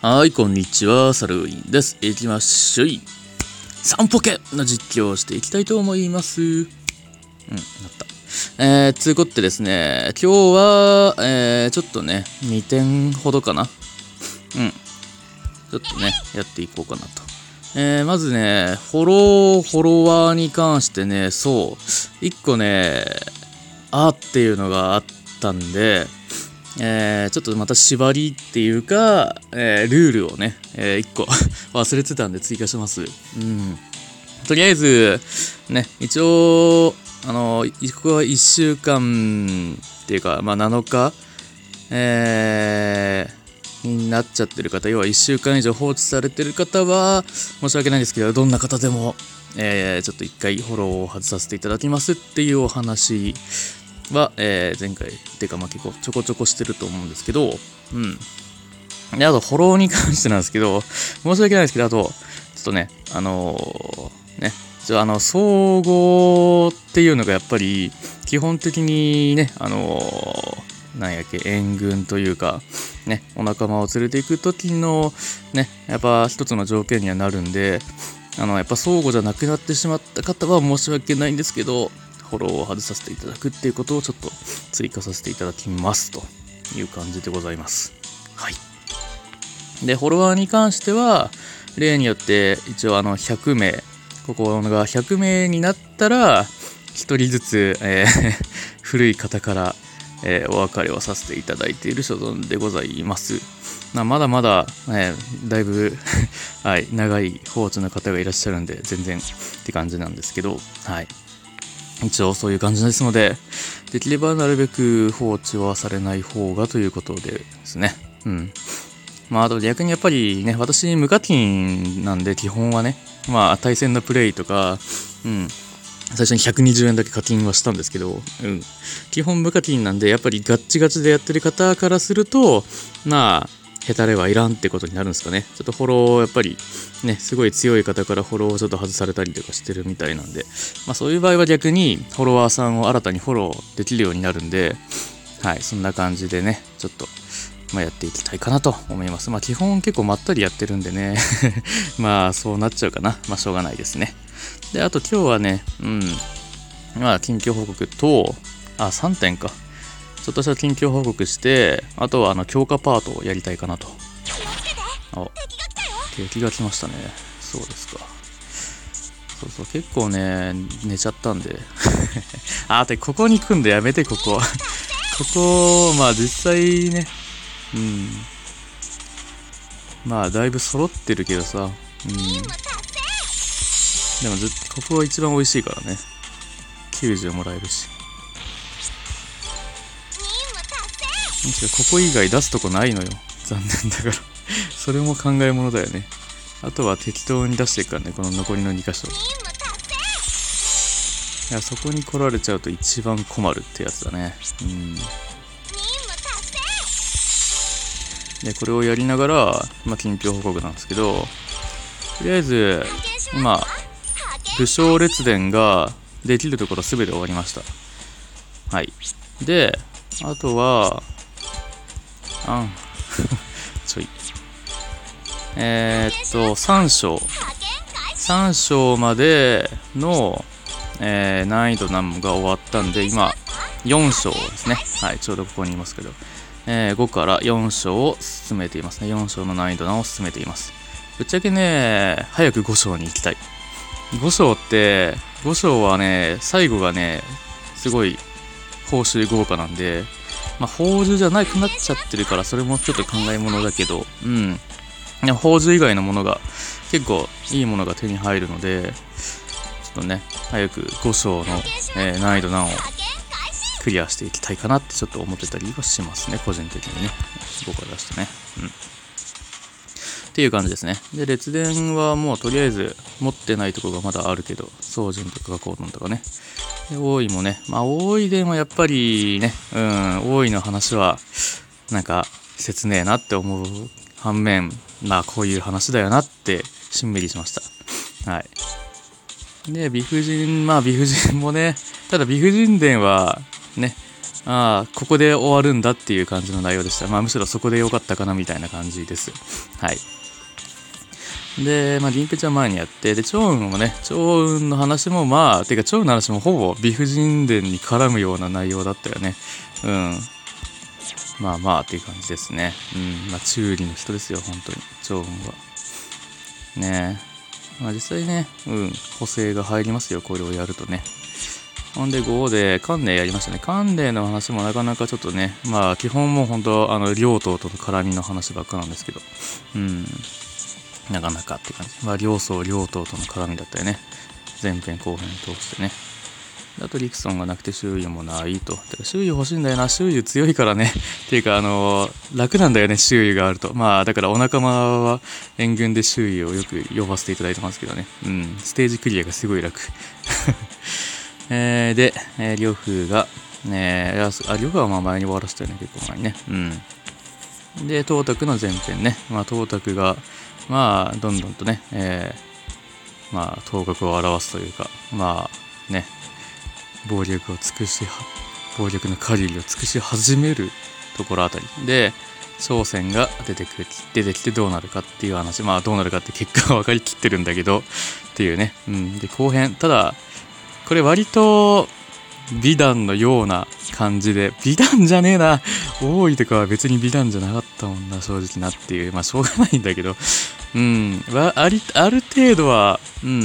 はい、こんにちは、サルウィンです。いきましょい。3ポケの実況をしていきたいと思います。なった。つうことでですね、今日は、ちょっとね、2点ほどかな。ちょっとね、やっていこうかなと。まずね、フォロワーに関してね、そう、1個ね、っていうのがあったんで、ちょっとまた縛りっていうか、ルールをね、1個忘れてたんで追加します。とりあえず、ね、一応、ここは1週間っていうか、7日、になっちゃってる方、要は1週間以上放置されてる方は、申し訳ないんですけど、どんな方でも、ちょっと1回フォローを外させていただきますっていうお話は、前回っていうか結構ちょこちょこしてると思うんですけど、で、あとフォローに関してなんですけど、申し訳ないですけど、あと、ちょっとね、総合っていうのがやっぱり、基本的にね、援軍というか、ね、お仲間を連れていくときの、ね、やっぱ一つの条件にはなるんで、やっぱ相互じゃなくなってしまった方は申し訳ないんですけど、フォローを外させていただくっていうことをちょっと追加させていただきますという感じでございます。はい。で、フォロワーに関しては、例によって一応100名、ここが100名になったら、1人ずつ、古い方から、お別れをさせていただいている所存でございます。まだまだ、だいぶはい、長い放置の方がいらっしゃるんで、全然って感じなんですけど、はい。一応そういう感じですので、できればなるべく放置はされない方がということでですね。あと逆にやっぱりね、私無課金なんで基本はね、対戦のプレイとか、最初に120円だけ課金はしたんですけど、基本無課金なんで、やっぱりガッチガチでやってる方からすると、ヘタレはいらんってことになるんですかね。ちょっとフォローやっぱりね、すごい強い方からフォローをちょっと外されたりとかしてるみたいなんで、そういう場合は逆にフォロワーさんを新たにフォローできるようになるんで、はい、そんな感じでね、ちょっとやっていきたいかなと思います。基本結構まったりやってるんでね、そうなっちゃうかな。しょうがないですね。で、あと今日はね、近況報告と、3点か。ちょっとした近況報告して、あとは強化パートをやりたいかなと。敵が来ましたね。そうですか。そう結構ね、寝ちゃったんで。ここに来んでやめて、ここ。ここ、実際ね、だいぶ揃ってるけどさ、でもここが一番美味しいからね。90もらえるし。ここ以外出すとこないのよ。残念だから。それも考えものだよね。あとは適当に出していくからね、この残りの2箇所。いや、そこに来られちゃうと一番困るってやつだね。で、これをやりながら、近況報告なんですけど、とりあえず、今、武将列伝ができるところすべて終わりました。はい。で、あとは、3章までの、難易度難が終わったんで、今、4章ですね。はい、ちょうどここにいますけど、5から4章を進めていますね。4章の難易度難を進めています。ぶっちゃけね、早く5章に行きたい。5章はね、最後がね、すごい報酬豪華なんで、宝珠じゃなくなっちゃってるから、それもちょっと考えものだけど、宝珠以外のものが結構いいものが手に入るので、ちょっとね、早く5章の、難易度難をクリアしていきたいかなってちょっと思ってたりはしますね、個人的にね。5から出してね。っていう感じですね。で、列伝はもうとりあえず持ってないところがまだあるけど、宗人とかコードンとかね。で、大井もね、大井伝はやっぱりね、大井の話は、切ねえなって思う反面、こういう話だよなってしんみりしました。はい。で、美婦人もね、ただ美婦人伝はね、 ここで終わるんだっていう感じの内容でした。むしろそこで良かったかなみたいな感じです。はい。で、リンペチは前にやって、で、趙雲もね、趙雲の話もてか趙雲の話もほぼ美婦人伝に絡むような内容だったよね。っていう感じですね。中理の人ですよ、本当に、趙雲は。ね実際ね、補正が入りますよ、これをやるとね。ほんで5で関連やりましたね。関連の話もなかなかちょっとね、基本もう本当、両党との絡みの話ばっかなんですけど、なかなかって感じ。両党との絡みだったよね。前編後編通してね。あとリクソンがなくて周囲もないと。てか周囲欲しいんだよな。周囲強いからね。っていうか楽なんだよね、周囲があると。だからお仲間は援軍で周囲をよく呼ばせていただいてますけどね。ステージクリアがすごい楽。で、呂布が、呂布は前に終わらせたよね、結構前にね。で、東卓の前編ね。東卓が、どんどんとね、頭角を現すというか、暴力の限りを尽くし始めるところあたりで、商戦が出てきてどうなるかっていう話、どうなるかって結果は分かりきってるんだけどっていうね。で、後編、ただ、これ割と美談のような感じで、美談じゃねえな、多いとかは別に美談じゃなかったもんな、正直なっていう、しょうがないんだけど、ある程度は、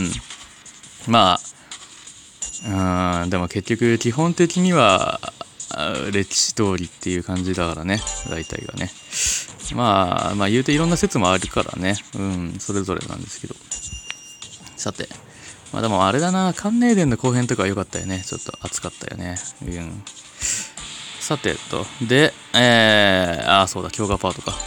でも結局基本的には歴史通りっていう感じだからね、大体がね。言うていろんな説もあるからね、それぞれなんですけど。さて、でもあれだな、関連伝の後編とかは良かったよね。ちょっと熱かったよね。さてで、そうだ、強化パートか。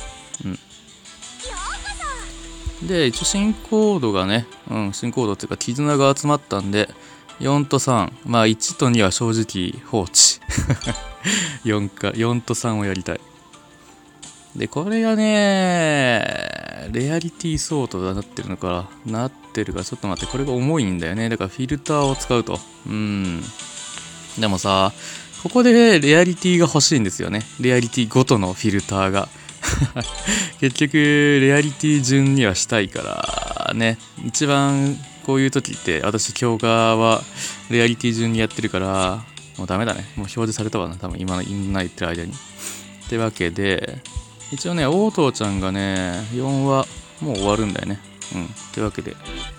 で、一応新コードがね、新コードっていうか絆が集まったんで、4と3、1と2は正直放置。4と3をやりたい。で、これがね、レアリティソートがなってるのかなってるか、ちょっと待って、これが重いんだよね。だからフィルターを使うと。でもさ、ここでレアリティが欲しいんですよね。レアリティごとのフィルターが。結局、レアリティ順にはしたいからね。一番こういう時って、私、強化はレアリティ順にやってるから、もうダメだね。もう表示されたわな、多分今言ってる間に。ってわけで、一応ね、オートーちゃんがね、4はもう終わるんだよね。ってわけで。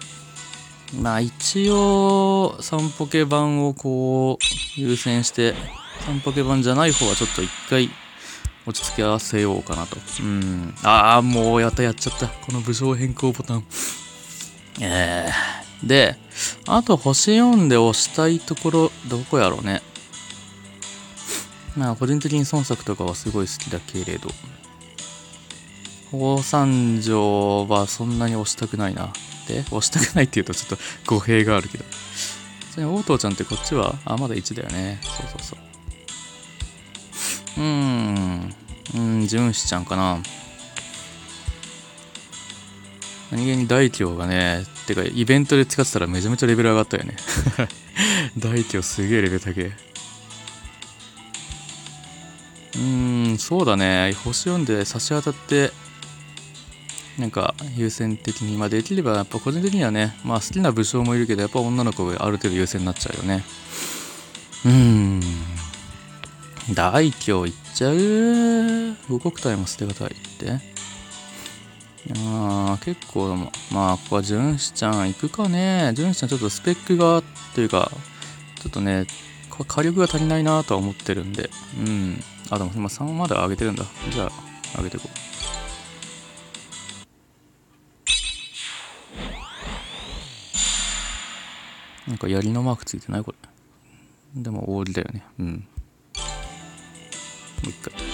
一応、3ポケ版をこう、優先して、3ポケ版じゃない方はちょっと一回、落ち着け合わせようかなと。もうやっちゃった。この武将変更ボタン。で、あと星4で押したいところ、どこやろうね。個人的に孫作とかはすごい好きだけれど、宝三条はそんなに押したくないな。で、押したくないって言うとちょっと語弊があるけど。ちなみに、オートーちゃんってこっちは、まだ1だよね。そう。純子ちゃんかな。何気に大凶がね、てかイベントで使ってたらめちゃめちゃレベル上がったよね。大凶すげえレベル高え。そうだね。星4で差し当たって、なんか優先的に、できればやっぱ個人的にはね、好きな武将もいるけど、やっぱ女の子がある程度優先になっちゃうよね。大凶いっちゃう。五国体も捨てがたいって。結構でも、ここは純子ちゃん行くかね。純子ちゃんちょっとスペックがというか、ちょっとね、火力が足りないなとは思ってるんで。でも今3まで上げてるんだ。じゃあ上げていこう。なんか槍のマークついてないこれ。でもオールだよね。もう一回。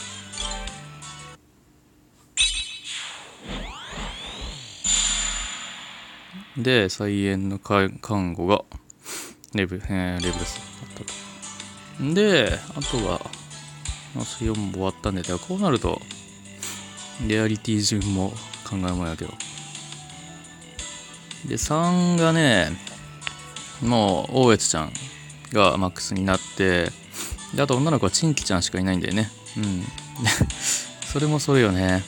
で、菜園の看護がレベル3あったと。で、あとは、4も終わったんで、こうなると、レアリティ順も考えもんやけど。で、3がね、もう、大越ちゃんがマックスになって、 で、あと女の子はチンキちゃんしかいないんだよね。それもそれよね。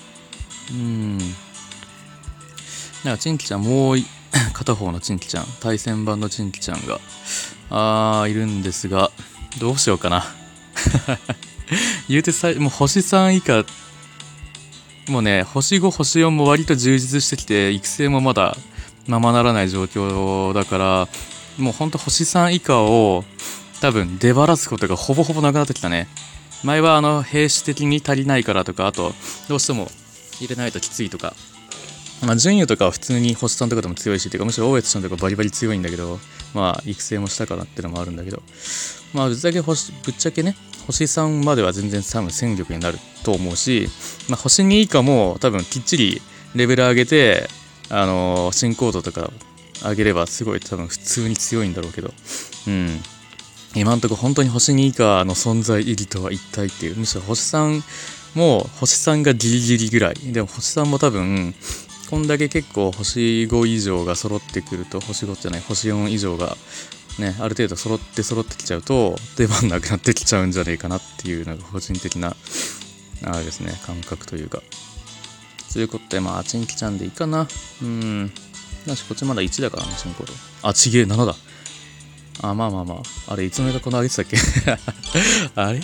なんかチンキちゃんもう片方のチンキちゃん、対戦版のチンキちゃんがいるんですが、どうしようかな。言うてもう星3以下、もうね、星5、星4も割と充実してきて、育成もまだままならない状況だから、もうほんと星3以下を多分出ばらすことがほぼほぼなくなってきたね。前は兵士的に足りないからとか、あとどうしても入れないときついとか、順位とかは普通に星3とかでも強いし、てかむしろ大越さんとかバリバリ強いんだけど、育成もしたからってのもあるんだけど、ぶっちゃけね、星3までは全然多分戦力になると思うし、星2以下も多分きっちりレベル上げて、進行度とか上げればすごい多分普通に強いんだろうけど、今んとこ本当に星2以下の存在意義とは一体っていう、むしろ星3も星3がギリギリぐらいでも、星3も多分こんだけ結構星5以上が揃ってくると、星5じゃない星4以上がね、ある程度揃ってきちゃうと出番なくなってきちゃうんじゃねえかなっていうのが個人的なあれですね、感覚というか。ということでチンキちゃんでいいかな。だしこっちまだ1だからね、進行度。ちげえ7だ。あれいつの間にかこの上げてたっけあ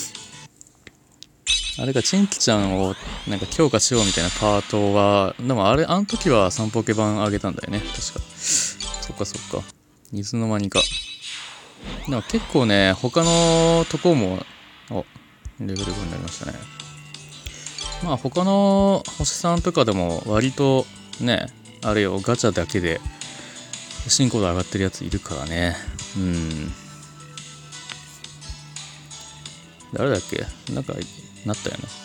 れがチンキちゃんをなんか強化しようみたいなパートは、でもあの時は3ポケ版上げたんだよね、確か。そっか。いつの間にか。でも結構ね、他のとこも、レベル5になりましたね。他の星さんとかでも割とね、あれよ、ガチャだけで進行度上がってるやついるからね。誰だっけ、なんかなったよね。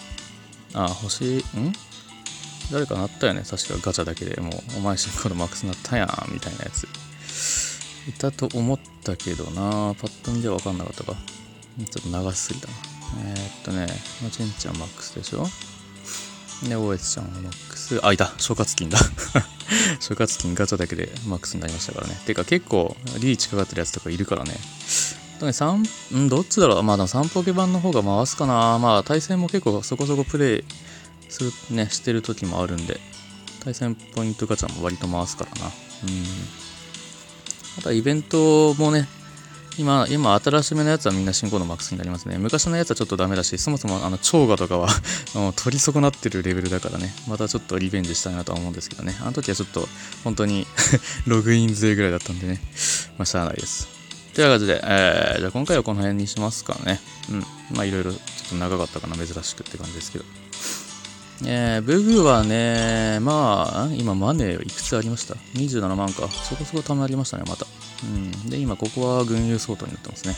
誰かなったよね、確かガチャだけでもうお前進行度マックスなったやんみたいなやついたと思ったけどな、パッと見では分かんなかったか。ちょっと長すぎたな。チンちゃんマックスでしょ。で、大越ちゃんマックス、いた、諸葛金だ。諸葛金ガチャだけでマックスになりましたからね。てか結構リーチかかってるやつとかいるからね。どっちだろう。でも3ポケ版の方が回すかな。対戦も結構そこそこプレイするね、してる時もあるんで、対戦ポイントガチャも割と回すからな。あとはイベントもね、今新しめのやつはみんな進行のマックスになりますね。昔のやつはちょっとダメだし、そもそも超過とかは取り損なってるレベルだからね、またちょっとリベンジしたいなとは思うんですけどね。あの時はちょっと本当にログイン勢ぐらいだったんでね、しゃあないです。という感じで、じゃあ今回はこの辺にしますかね。いろいろちょっと長かったかな、珍しくって感じですけど。ブグはね、今マネーいくつありました ?27 万か。そこそこ貯まりましたね、また。で、今ここは群雄相当になってますね。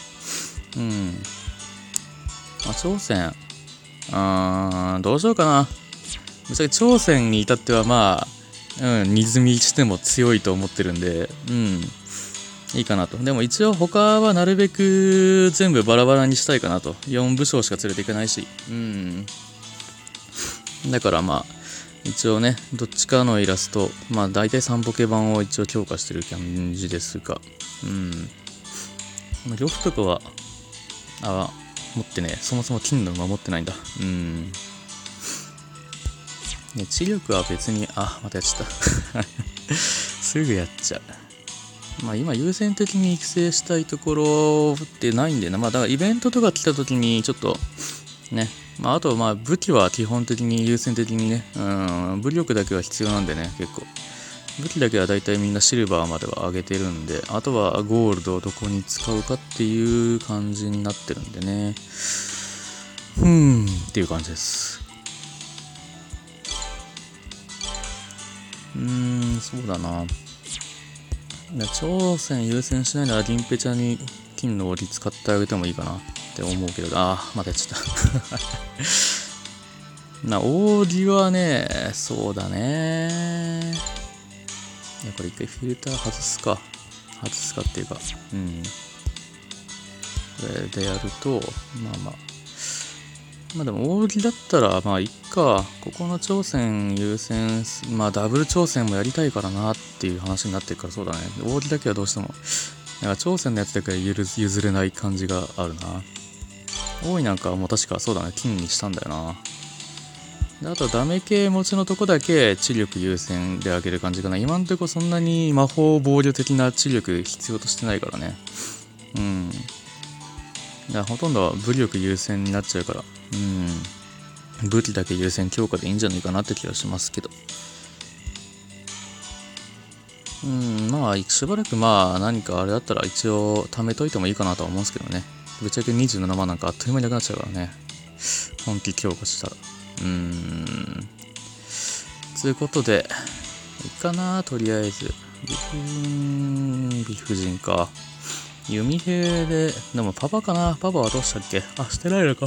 挑戦。どうしようかな。ぶっちゃけ挑戦に至っては荷積みしても強いと思ってるんで、いいかなと。でも一応他はなるべく全部バラバラにしたいかなと。4武将しか連れていけないし。だから一応ね、どっちかのイラスト、大体3ポケ版を一応強化してる感じですが、呂布とかは、持ってね、そもそも金の馬持ってないんだ。知力は別に、またやっちゃった。すぐやっちゃう。今優先的に育成したいところってないんでな。だからイベントとか来た時にちょっとね、あと武器は基本的に優先的にね、武力だけは必要なんでね、結構武器だけはだいたいみんなシルバーまでは上げてるんで、あとはゴールドをどこに使うかっていう感じになってるんでね、っていう感じです。そうだな。挑戦優先しないなら銀ペチャに金の折り使ってあげてもいいかなって思うけど、またやっちゃったオーディはね、そうだね。これ一回フィルター外すかっていうか、これでやるとでもオーディだったらいっか。ここの挑戦優先、ダブル挑戦もやりたいからなっていう話になってるから、そうだね。オーディだけはどうしても挑戦のやつだけは譲れない感じがあるな。 多いなんかもう確かそうだね、金にしたんだよな。であとダメ系持ちのとこだけ知力優先で上げる感じかな。今んとこそんなに魔法防御的な知力必要としてないからね。ほとんどは武力優先になっちゃうから、武器だけ優先強化でいいんじゃないかなって気がしますけど。まあしばらく何かあれだったら一応貯めといてもいいかなとは思うんですけどね。ぶっちゃけ27万なんかあっという間になくなっちゃうからね、本気強化したら。ということでいいかな。とりあえず理不尽か。弓兵でもパパかな。パパはどうしたっけ。してないのか。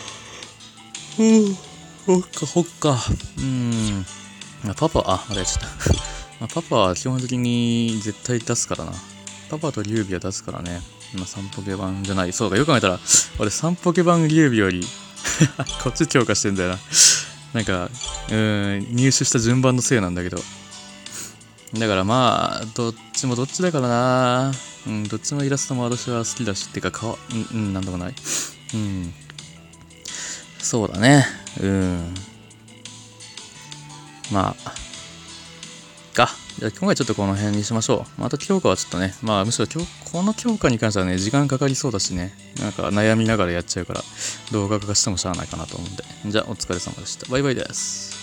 ほっか。パパまだやっちゃったパパは基本的に絶対出すからな。パパと劉備は出すからね。3ポケ版じゃない。そうか、よく考えたら俺3ポケ版劉備よりこっち強化してんだよな。なんか入手した順番のせいなんだけど、だからどっちもどっちだからな。どっちのイラストも私は好きだし、ってかなんでもない。そうだね。じゃあ今回ちょっとこの辺にしましょう。また強化はちょっとね、むしろこの強化に関してはね、時間かかりそうだしね、なんか悩みながらやっちゃうから、動画化してもしゃあないかなと思うんで。じゃあお疲れ様でした。バイバイです。